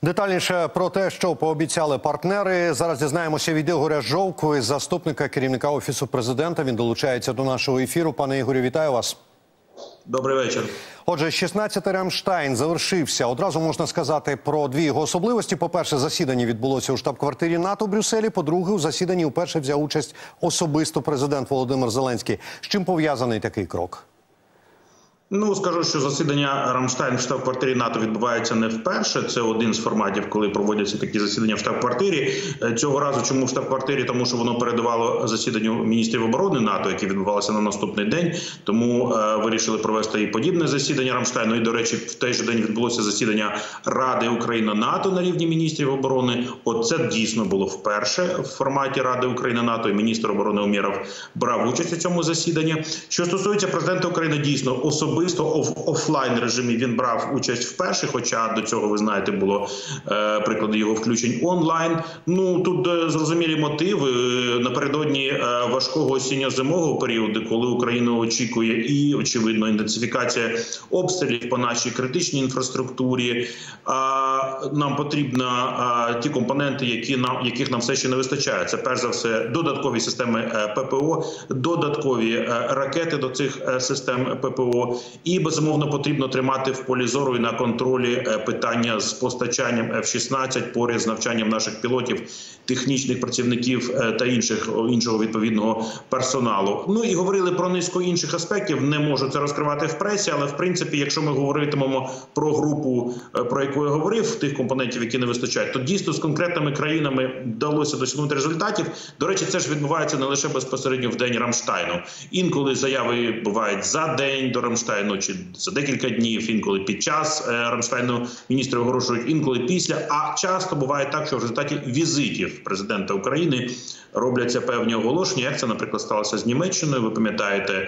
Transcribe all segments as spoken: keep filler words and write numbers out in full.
Детальніше про те, що пообіцяли партнери, зараз дізнаємося від Ігоря Жовку, заступника керівника Офісу Президента. Він долучається до нашого ефіру. Пане Ігорю, вітаю вас. Добрий вечір. Отже, шістнадцятий Рамштайн завершився. Одразу можна сказати про дві його особливості. По-перше, засідання відбулося у штаб-квартирі НАТО в Брюсселі. По-друге, у засіданні вперше взяв участь особисто президент Володимир Зеленський. З чим пов'язаний такий крок? Ну, скажу, що засідання Рамштайн в штаб-квартирі НАТО відбувається не вперше. Це один з форматів, коли проводяться такі засідання в штаб-квартирі. Цього разу чому в штаб-квартирі? Тому що воно передавало засіданню міністрів оборони НАТО, яке відбувалося на наступний день. Тому е, вирішили провести і подібне засідання Рамштайну. І, до речі, в той же день відбулося засідання Ради Україна-НАТО на рівні міністрів оборони. От це дійсно було вперше в форматі Ради Україна-НАТО. І міністр оборони Умєров брав участь у цьому засіданні. Що стосується президента України, дійсно, особисто в офлайн режимі він брав участь вперше, хоча до цього, ви знаєте, було е, приклади його включень онлайн. Ну, тут е, зрозумілі мотиви. Напередодні е, важкого осінньо-зимового періоду, коли Україна очікує і, очевидно, інтенсифікація обстрілів по нашій критичній інфраструктурі. А нам потрібно а, ті компоненти, які нам, яких нам все ще не вистачає. Це, перш за все, додаткові системи е, ППО, додаткові е, ракети до цих е, систем ППО. І, безумовно, потрібно тримати в полі зору і на контролі питання з постачанням еф шістнадцять поряд з навчанням наших пілотів, технічних працівників та інших, іншого відповідного персоналу. Ну і говорили про низку інших аспектів, не можу це розкривати в пресі, але в принципі, якщо ми говоритимемо про групу, про яку я говорив, тих компонентів, які не вистачають, то дійсно з конкретними країнами вдалося досягнути результатів. До речі, це ж відбувається не лише безпосередньо в день Рамштайну. Інколи заяви бувають за день до Рамштайну, чи за декілька днів, інколи під час Рамштайну міністри оголошують, інколи після. А часто буває так, що в результаті візитів президента України робляться певні оголошення, як це, наприклад, сталося з Німеччиною. Ви пам'ятаєте,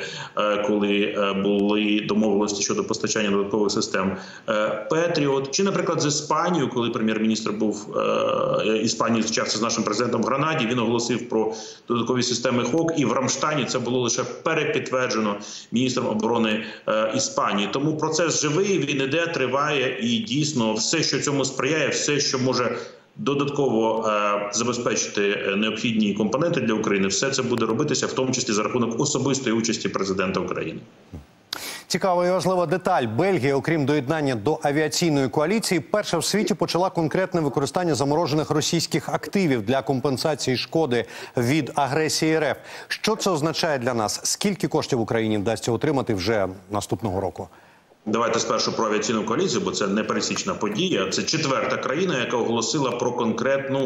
коли були домовленості щодо постачання додаткових систем Петріот, чи, наприклад, з Іспанією, коли прем'єр-міністр був Іспанії зустрічався з нашим президентом в Гранаді, він оголосив про додаткові системи ХОК, і в Рамштайні це було лише перепідтверджено міністром оборони Іспанії. Тому процес живий, він іде, триває, і дійсно все, що цьому сприяє, все, що може додатково е, забезпечити необхідні компоненти для України, все це буде робитися, в тому числі за рахунок особистої участі президента України. Цікава і важлива деталь. Бельгія, окрім доєднання до авіаційної коаліції, перша в світі почала конкретне використання заморожених російських активів для компенсації шкоди від агресії РФ. Що це означає для нас? Скільки коштів Україні вдасться отримати вже наступного року? Давайте спершу про авіаційну коаліцію, бо це непересічна подія. Це четверта країна, яка оголосила про конкретну,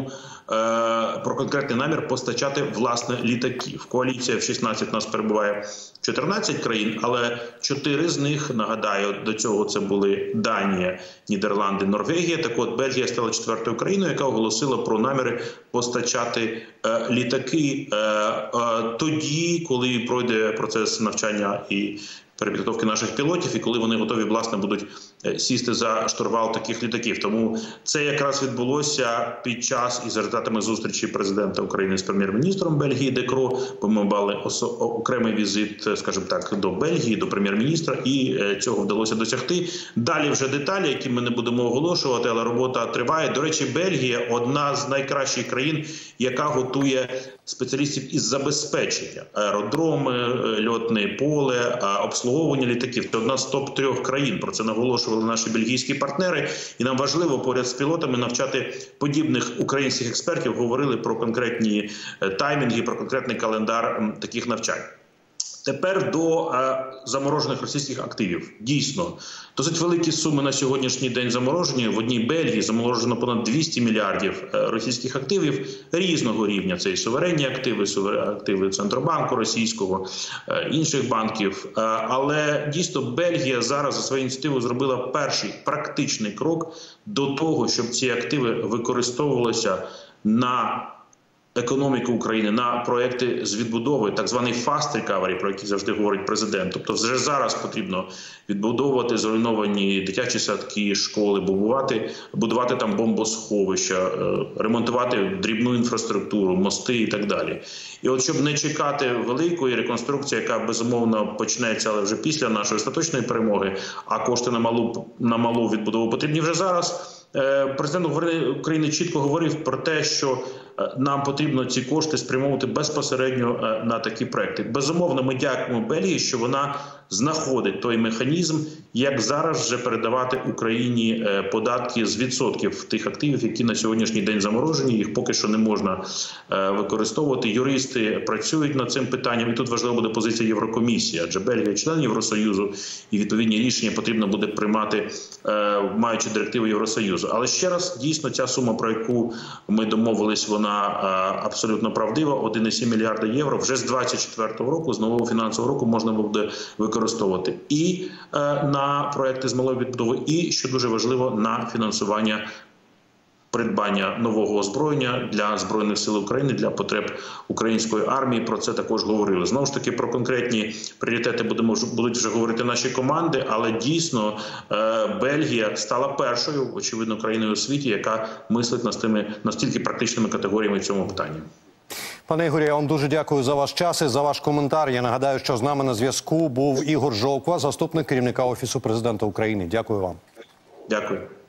е, про конкретний намір постачати, власне, літаків. Коаліція в шістнадцять нас перебуває чотирнадцять країн, але чотири з них, нагадаю, до цього це були Данія, Нідерланди, Норвегія. Так от, Бельгія стала четвертою країною, яка оголосила про наміри постачати е, літаки е, е, тоді, коли пройде процес навчання і перепідготовки наших пілотів, і коли вони готові, власне, будуть сісти за штурвал таких літаків. Тому це якраз відбулося під час і за результатами зустрічі президента України з прем'єр-міністром Бельгії Де Крoo, бо ми мали окремий візит, скажімо так, до Бельгії, до прем'єр-міністра, і цього вдалося досягти. Далі вже деталі, які ми не будемо оголошувати, але робота триває. До речі, Бельгія – одна з найкращих країн, яка готує спеціалістів із забезпечення. Аеродроми, льотне поле, обслуговування літаків. Це одна з топ трьох країн. Про це наголошували наші бельгійські партнери. І нам важливо поряд з пілотами навчати подібних українських експертів. Говорили про конкретні таймінги, про конкретний календар таких навчань. Тепер до е, заморожених російських активів. Дійсно, досить великі суми на сьогоднішній день заморожені. В одній Бельгії заморожено понад двісті мільярдів російських активів різного рівня. Це і суверенні активи, активи Центробанку російського, е, інших банків. Е, але дійсно Бельгія зараз за свою ініціативу зробила перший практичний крок до того, щоб ці активи використовувалися на економіку України, на проекти з відбудови, так званий fast recovery, про який завжди говорить президент. Тобто вже зараз потрібно відбудовувати зруйновані дитячі садки, школи, будувати, будувати там бомбосховища, ремонтувати дрібну інфраструктуру, мости і так далі. І от щоб не чекати великої реконструкції, яка безумовно почнеться, але вже після нашої остаточної перемоги, а кошти на малу, на малу відбудову потрібні вже зараз, Президент України чітко говорив про те, що нам потрібно ці кошти спрямовувати безпосередньо на такі проекти. Безумовно, ми дякуємо Бельгії, що вона знаходить той механізм, як зараз вже передавати Україні податки з відсотків тих активів, які на сьогоднішній день заморожені. Їх поки що не можна використовувати. Юристи працюють над цим питанням, і тут важлива буде позиція Єврокомісії, адже Бельгія – член Євросоюзу, і відповідні рішення потрібно буде приймати, маючи директиви Євросоюзу. Але ще раз, дійсно, ця сума, про яку ми домовились, вона абсолютно правдива. один цілих сім мільярда євро вже з двадцять четвертого року, з нового фінансового року, можна буде використовувати і на проекти з малої відбудови, і, що дуже важливо, на фінансування придбання нового озброєння для Збройних сил України, для потреб української армії. Про це також говорили. Знову ж таки, про конкретні пріоритети будемо, будуть вже говорити наші команди, але дійсно Бельгія стала першою, очевидно, країною у світі, яка мислить над тими настільки практичними категоріями в цьому питанні. Пане Ігорі, я вам дуже дякую за ваш час і за ваш коментар. Я нагадаю, що з нами на зв'язку був Ігор Жовква, заступник керівника Офісу президента України. Дякую вам. Дякую.